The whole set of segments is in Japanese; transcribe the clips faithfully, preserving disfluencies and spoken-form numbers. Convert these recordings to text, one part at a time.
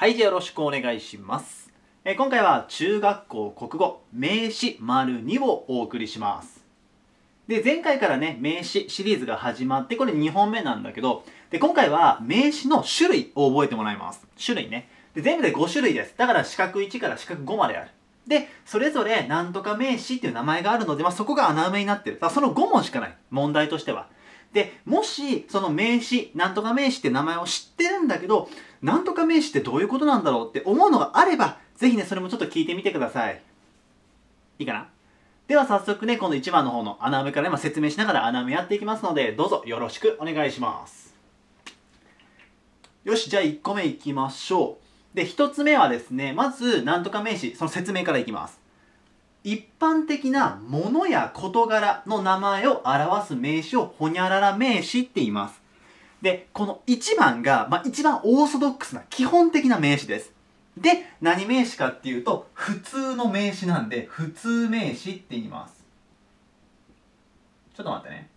はい、じゃあよろしくお願いします。えー今回は中学校国語名詞 ②をお送りします。で、前回からね、名詞シリーズが始まって、これにほんめなんだけど、で、今回は名詞の種類を覚えてもらいます。種類ね。で、全部でご種類です。だから四角いちから四角ごまである。で、それぞれなんとか名詞っていう名前があるので、まあ、そこが穴埋めになってる。だからそのご問しかない。問題としては。で、もし、その名詞、なんとか名詞って名前を知ってるんだけど、なんとか名詞ってどういうことなんだろうって思うのがあれば、ぜひね、それもちょっと聞いてみてください。いいかな？では早速ね、このいちばんの方の穴埋めから今説明しながら穴埋めやっていきますので、どうぞよろしくお願いします。よし、じゃあいっこめいきましょう。で、ひとつめはですね、まず、なんとか名詞、その説明からいきます。一般的なものや事柄の名前を表す名詞をほにゃらら名詞って言います。で、このいちばんが、まあ、一番オーソドックスな基本的な名詞です。で、何名詞かっていうと、普通の名詞なんで、普通名詞って言います。ちょっと待ってね。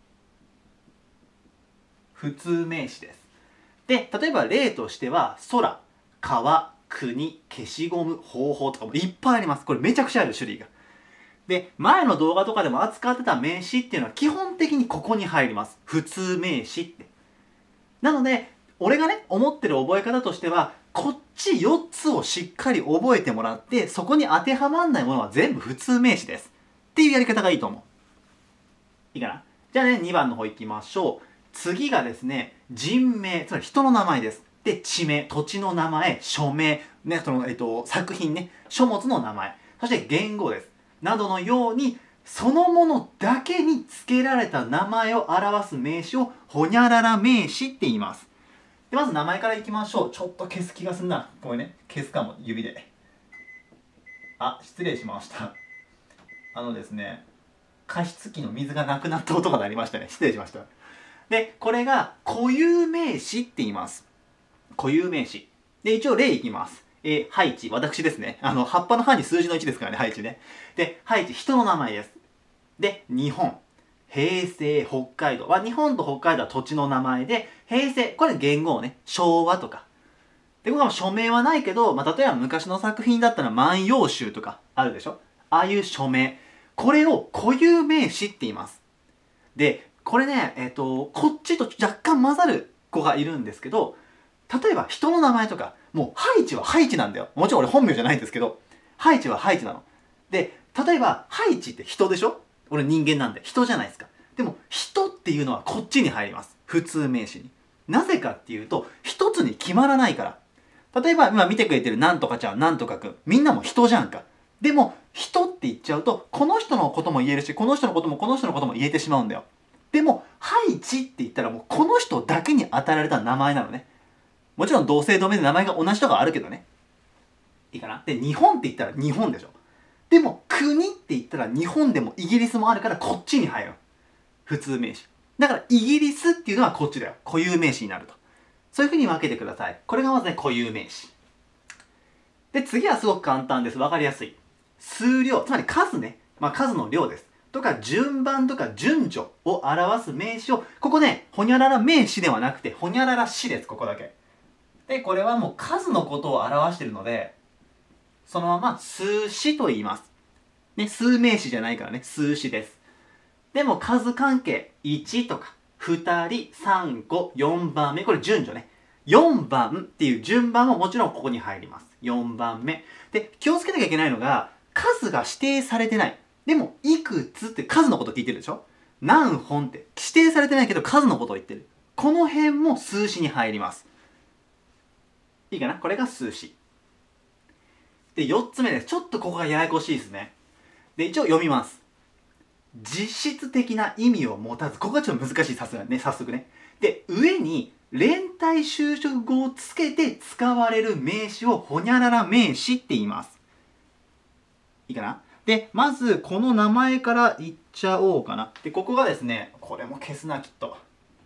普通名詞です。で、例えば例としては、空、川、国、消しゴム、方法とかもいっぱいあります。これめちゃくちゃある種類が。で、前の動画とかでも扱ってた名詞っていうのは基本的にここに入ります。普通名詞って。なので、俺がね、思ってる覚え方としては、こっちよっつをしっかり覚えてもらって、そこに当てはまんないものは全部普通名詞です。っていうやり方がいいと思う。いいかな？じゃあね、にばんの方行きましょう。次がですね、人名、つまり人の名前です。で、地名、土地の名前、署名、ね、その、えっと、作品ね、書物の名前、そして言語です。などのように、そのものだけに付けられた名前を表す名詞をほにゃらら名詞って言います。でまず名前からいきましょう。ちょっと消す気がすんな。ごめんね。消すかも、指で。あ、失礼しました。あのですね、加湿器の水がなくなった音が鳴りましたね。失礼しました。で、これが固有名詞って言います。固有名詞。で、一応例いきます。えー、ハイチ。私ですね。あの、葉っぱの葉に数字のいちですからね、ハイチね。で、ハイチ、人の名前です。で、日本。平成、北海道は、日本と北海道は土地の名前で、平成、これ元号ね、昭和とか。で、これは署名はないけど、まあ、例えば昔の作品だったら万葉集とかあるでしょ？ああいう署名。これを固有名詞って言います。で、これね、えっと、こっちと若干混ざる子がいるんですけど、例えば人の名前とか、もうハイチはハイチなんだよ。もちろん俺本名じゃないんですけど、ハイチはハイチなの。で、例えばハイチって人でしょ？俺人間なんで人じゃないですか。でも人っていうのはこっちに入ります。普通名詞に。なぜかっていうと、一つに決まらないから。例えば今見てくれてるなんとかちゃん、なんとかくん、みんなも人じゃんか。でも人って言っちゃうと、この人のことも言えるし、この人のこともこの人のことも言えてしまうんだよ。でも、ハイチって言ったらもうこの人だけに与えられた名前なのね。もちろん同姓同名で名前が同じとかあるけどね。いいかな？で、日本って言ったら日本でしょ。でも、国って言ったら日本でもイギリスもあるからこっちに入る。普通名詞。だから、イギリスっていうのはこっちだよ。固有名詞になると。そういう風に分けてください。これがまずね、固有名詞。で、次はすごく簡単です。わかりやすい。数量、つまり数ね。まあ、数の量です。とか、順番とか順序を表す名詞を、ここね、ほにゃらら名詞ではなくて、ほにゃらら詞です。ここだけ。で、これはもう数のことを表しているので、そのまま数詞と言います。ね、数名詞じゃないからね、数詞です。でも数関係、いちとか、ふたり、さん、ご、よんばんめ、これ順序ね。よんばんっていう順番ももちろんここに入ります。よんばんめ。で、気をつけなきゃいけないのが、数が指定されてない。でも、いくつって数のこと聞いてるでしょ？何本って指定されてないけど数のことを言ってる。この辺も数詞に入ります。いいかな？これが数詞。で、よっつめです。ちょっとここがややこしいですね。で、一応読みます。実質的な意味を持たず、ここがちょっと難しい、さすがにね、早速ね。で、上に連帯修飾語をつけて使われる名詞をほにゃらら名詞って言います。いいかな？で、まずこの名前から言っちゃおうかな。で、ここがですね、これも消すな、きっと。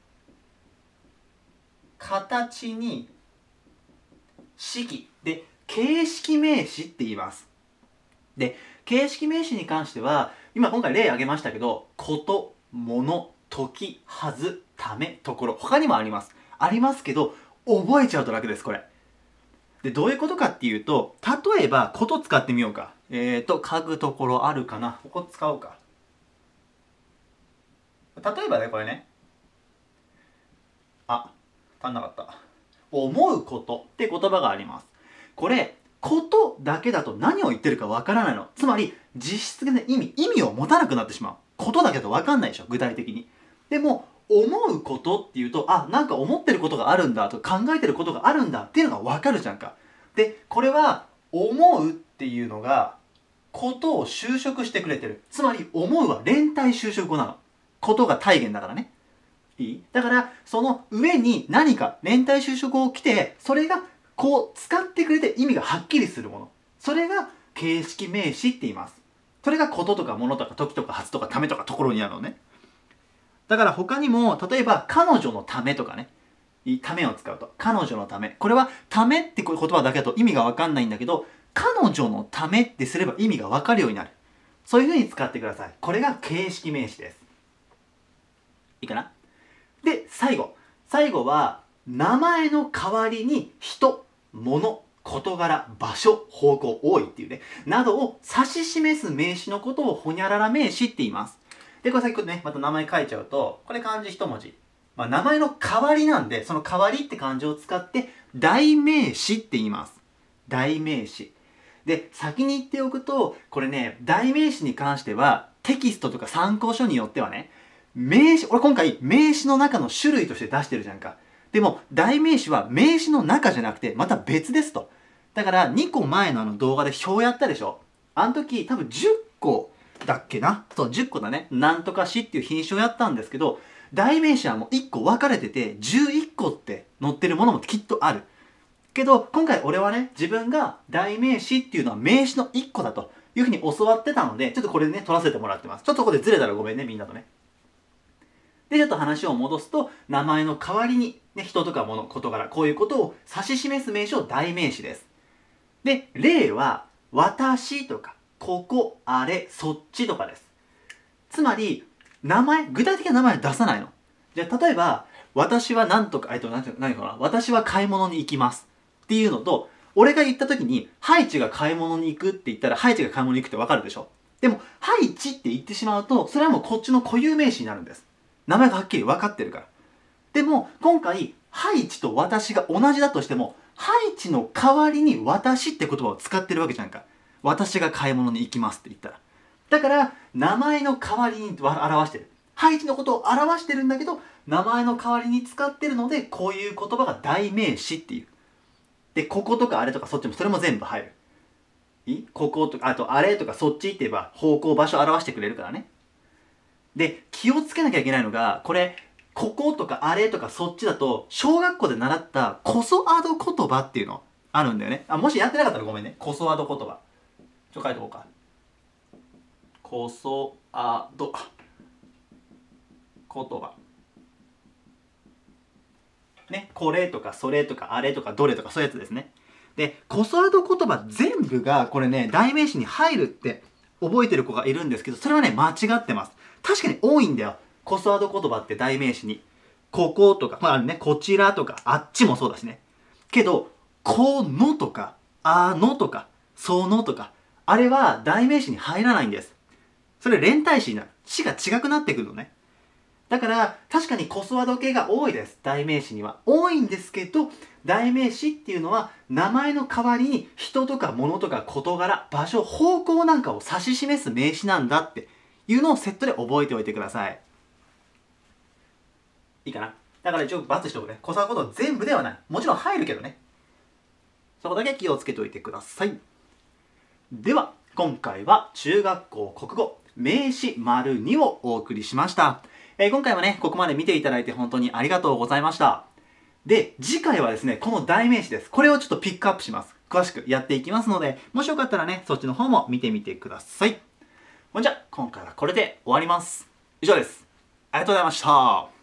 形に式で形式名詞って言います。で、形式名詞に関しては、今今回例挙げましたけど、こと、もの、時、はず、ため、ところ、他にもあります。ありますけど、覚えちゃうと楽です、これ。 で、どういうことかっていうと、例えば、こと使ってみようか。えーと、書くところあるかな。ここ使おうか。例えばね、これね。あ、足んなかった。思うことって言葉があります。これ、ことだけだと何を言ってるかわからないの。つまり、実質的な意味、意味を持たなくなってしまう。ことだけだとわかんないでしょ、具体的に。でも、思うことっていうと、あ、なんか思ってることがあるんだとか考えてることがあるんだっていうのがわかるじゃんか。で、これは、思うっていうのが、ことを修飾してくれてる。つまり、思うは連帯修飾語なの。ことが体現だからね。いい？だから、その上に何か連帯修飾語を来て、それがこう使ってくれて意味がはっきりするもの。それが形式名詞って言います。それがこととかものとか時とか発とかためとかところにあるのね。だから他にも、例えば彼女のためとかね。ためを使うと。彼女のため。これはためって言葉だけだと意味がわかんないんだけど、彼女のためってすれば意味がわかるようになる。そういう風に使ってください。これが形式名詞です。いいかな？で、最後。最後は、名前の代わりに人、物、事柄、場所、方向、多いっていうね、などを指し示す名詞のことをほにゃらら名詞って言います。で、これ先ほどね、また名前書いちゃうと、これ漢字一文字。まあ、名前の代わりなんで、その代わりって漢字を使って、代名詞って言います。代名詞。で、先に言っておくと、これね、代名詞に関しては、テキストとか参考書によってはね、名詞、俺今回名詞の中の種類として出してるじゃんか。でも、代名詞は名詞の中じゃなくて、また別ですと。だから、にこまえのあの動画で表やったでしょ？あの時、多分じゅっこだっけな？そう、じゅっこだね。なんとかしっていう品種をやったんですけど、代名詞はもういっこ分かれてて、じゅういっこって載ってるものもきっとある。けど、今回俺はね、自分が代名詞っていうのは名詞のいっこだというふうに教わってたので、ちょっとこれでね、取らせてもらってます。ちょっとここでずれたらごめんね、みんなとね。で、ちょっと話を戻すと、名前の代わりに、ね、人とか物、事柄、こういうことを指し示す名詞を代名詞です。で、例は、私とか、ここ、あれ、そっちとかです。つまり、名前、具体的な名前は出さないの。じゃあ、例えば、私は何とか、えっと、何何かな、私は買い物に行きます。っていうのと、俺が言った時に、ハイチが買い物に行くって言ったら、ハイチが買い物に行くってわかるでしょ？でも、ハイチって言ってしまうと、それはもうこっちの固有名詞になるんです。名前がはっきり分かってるから。でも、今回、ハイチと私が同じだとしても、ハイチの代わりに私って言葉を使ってるわけじゃんか。私が買い物に行きますって言ったら。だから、名前の代わりに表してる。ハイチのことを表してるんだけど、名前の代わりに使ってるので、こういう言葉が代名詞っていう。で、こことかあれとかそっちもそれも全部入る。いい？こことか、あとあれとかそっちって言えば方向、場所を表してくれるからね。で、気をつけなきゃいけないのが、これ、こことかあれとかそっちだと、小学校で習ったコソアド言葉っていうのあるんだよね。あ、もしやってなかったらごめんね。コソアド言葉。ちょ、書いておこうか。コソアド言葉。ね、これとかそれとかあれとかどれとかそういうやつですね。で、コソアド言葉全部がこれね、代名詞に入るって覚えてる子がいるんですけど、それはね、間違ってます。確かに多いんだよ。コソアド言葉って代名詞に。こことか、まあね、こちらとか、あっちもそうだしね。けど、このとか、あのとか、そのとか、あれは代名詞に入らないんです。それ連帯詞になる。詞が違くなってくるのね。だから、確かにコソワード系が多いです。代名詞には。多いんですけど、代名詞っていうのは、名前の代わりに人とか物とか事柄、場所、方向なんかを指し示す名詞なんだっていうのをセットで覚えておいてください。いいかな？だから一応×しておくね。コソワードこと全部ではない。もちろん入るけどね。そこだけ気をつけておいてください。では、今回は中学校国語名詞 ② をお送りしました。えー、今回はね、ここまで見ていただいて本当にありがとうございました。で、次回はですね、この代名詞です。これをちょっとピックアップします。詳しくやっていきますので、もしよかったらね、そっちの方も見てみてください。ほんじゃ、今回はこれで終わります。以上です。ありがとうございました。